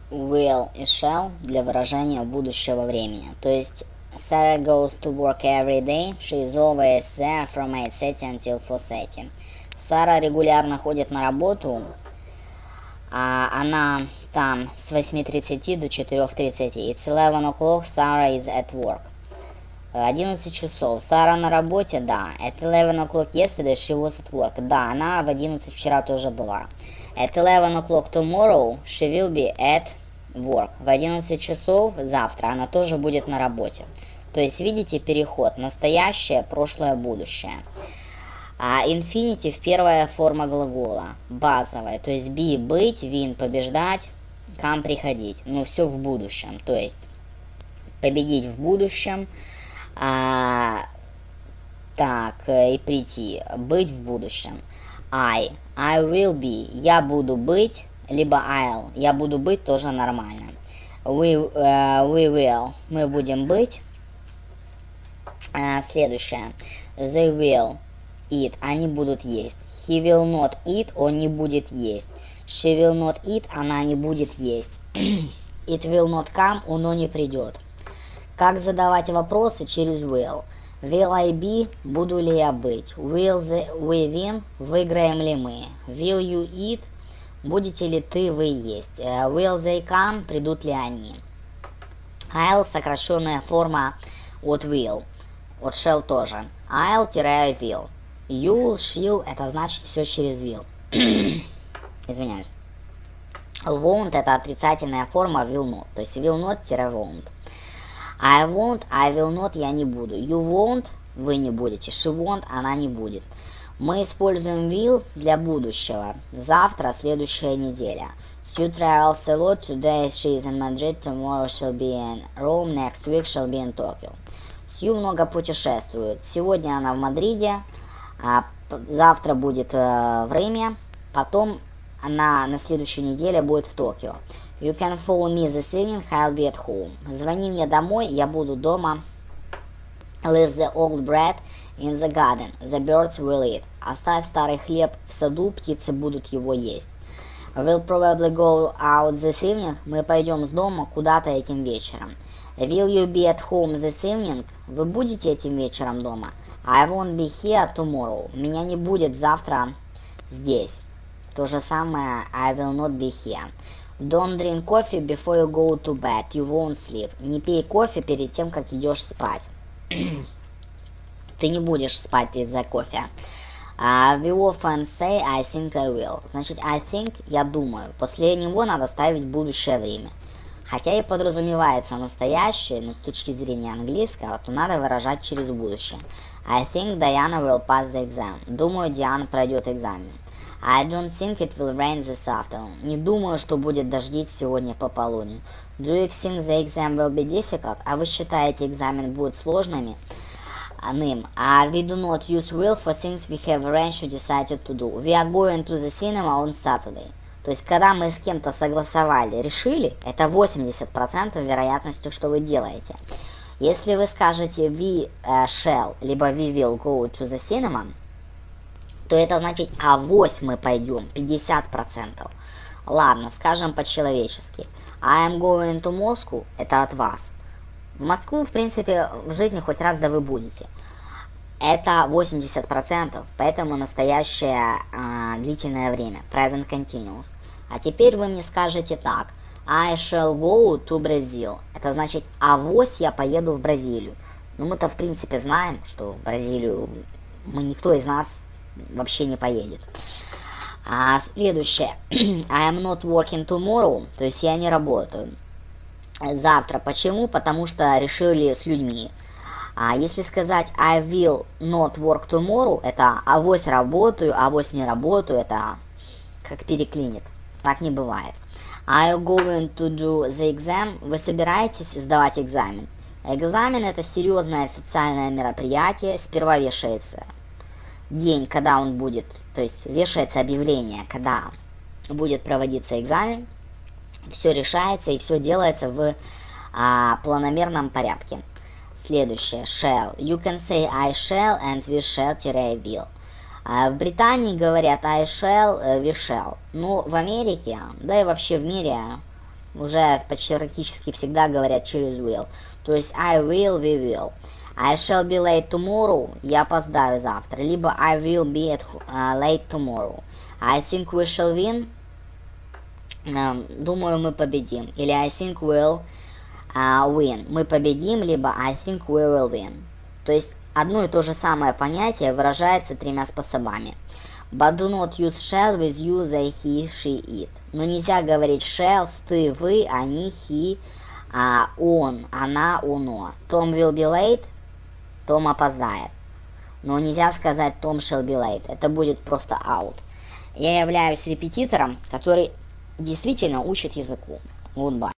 will и shall для выражения будущего времени. То есть Sarah goes to work every day. She is always there from 8:30 until 4:30. Сара регулярно ходит на работу, а она там с 8:30 до 4:30. It's 11 o'clock, Sarah is at work. 11 часов. Сара на работе, да. At 11 o'clock yesterday she was at work. Да, она в 11 вчера тоже была. At 11 o'clock tomorrow she will be at work. В 11 часов завтра она тоже будет на работе. То есть, видите, переход. Настоящее, прошлое, будущее. А infinitive первая форма глагола. Базовая. То есть be быть, win побеждать, come приходить. Но все в будущем. То есть победить в будущем. И прийти. Быть в будущем. I will be. Я буду быть. Либо I'll. Я буду быть тоже нормально. We will. Мы будем быть. Следующее. They will eat. Они будут есть. He will not eat. Он не будет есть. She will not eat. Она не будет есть. It will not come. Оно не придет. Как задавать вопросы через will? Will I be? Буду ли я быть? Will we win? Выиграем ли мы? Will you eat? Будете ли ты, вы есть? Will they come? Придут ли они? I'll сокращенная форма от will. От shall тоже. I'll-will. You'll, she'll это значит все через will. Извиняюсь. Won't это отрицательная форма will not. То есть will not-won't. I won't, I will not, я не буду. You won't, вы не будете. She won't, она не будет. Мы используем will для будущего. Завтра, следующая неделя. Sue travels a lot. Today she is in Madrid. Tomorrow she'll be in Rome. Next week she'll be in Tokyo. Сью много путешествует. Сегодня она в Мадриде. Завтра будет в Риме. Потом она на следующей неделе будет в Токио. You can phone me this evening, I'll be at home. Звони мне домой, я буду дома. Leave the old bread in the garden, the birds will eat. Оставь старый хлеб в саду, птицы будут его есть. We'll probably go out this evening. Мы пойдем с дома куда-то этим вечером. Will you be at home this evening? Вы будете этим вечером дома? I won't be here tomorrow. Меня не будет завтра здесь. То же самое I will not be here. Don't drink coffee before you go to bed. You won't sleep. Не пей кофе перед тем, как идешь спать. Ты не будешь спать из-за кофе. We often say I think I will. Значит, I think, я думаю. После него надо ставить будущее время. Хотя и подразумевается настоящее, но с точки зрения английского, то надо выражать через будущее. I think Diana will pass the exam. Думаю, Диана пройдет экзамен. I don't think it will rain this afternoon. Не думаю, что будет дождить сегодня по полудню. Do you think the exam will be difficult? А вы считаете, экзамен будет сложным? We do not use will for things we have arranged or decided to do. We are going to the cinema on Saturday. То есть, когда мы с кем-то согласовали, решили, это 80% вероятностью, что вы делаете. Если вы скажете we shall, либо we will go to the cinema, то это значит авось мы пойдем, 50%. Ладно, скажем по-человечески. I am going to Moscow, это от вас. В Москву, в принципе, в жизни хоть раз да вы будете. Это 80%, поэтому настоящее длительное время, present continuous. А теперь вы мне скажете так. I shall go to Brazil. Это значит, авось я поеду в Бразилию. Но мы-то, в принципе, знаем, что в Бразилию никто из нас вообще не поедет. Следующее. I am not working tomorrow. То есть я не работаю завтра. Почему? Потому что решили с людьми. Если сказать I will not work tomorrow, это авось работаю, авось не работаю, это как переклинит. Так не бывает. Are you going to do the exam? Вы собираетесь сдавать экзамен? Экзамен это серьезное официальное мероприятие. Сперва вешается день, когда он будет, то есть вешается объявление, когда будет проводиться экзамен. Все решается и все делается в планомерном порядке. Следующее. Shall. You can say I shall and we shall-will. В Британии говорят I shall, we shall. Но в Америке, да и вообще в мире, уже почти практически всегда говорят через will. То есть I will, we will. I shall be late tomorrow, я опоздаю завтра. Либо I will be late tomorrow. I think we shall win, думаю, мы победим. Или I think we'll win, мы победим, либо I think we will win. То есть одно и то же самое понятие выражается тремя способами. But do not use shall with you, they, he, she, it. Но нельзя говорить shall, ты, вы, они, he, он, она, оно. Tom will be late, Том опоздает. Но нельзя сказать Tom shall be late. Это будет просто out. Я являюсь репетитором, который действительно учит языку. Goodbye.